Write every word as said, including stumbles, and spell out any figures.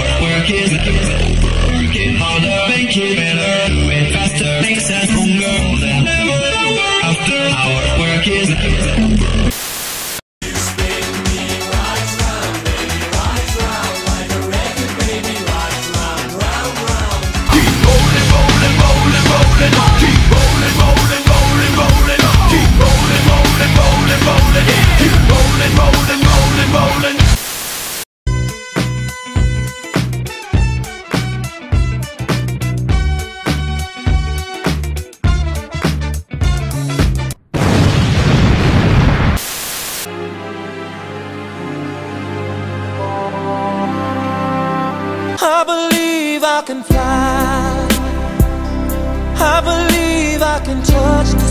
our work is working harder, make it better, do it faster, makes us stronger than ever. After our work is I believe I can fly. I believe I can touch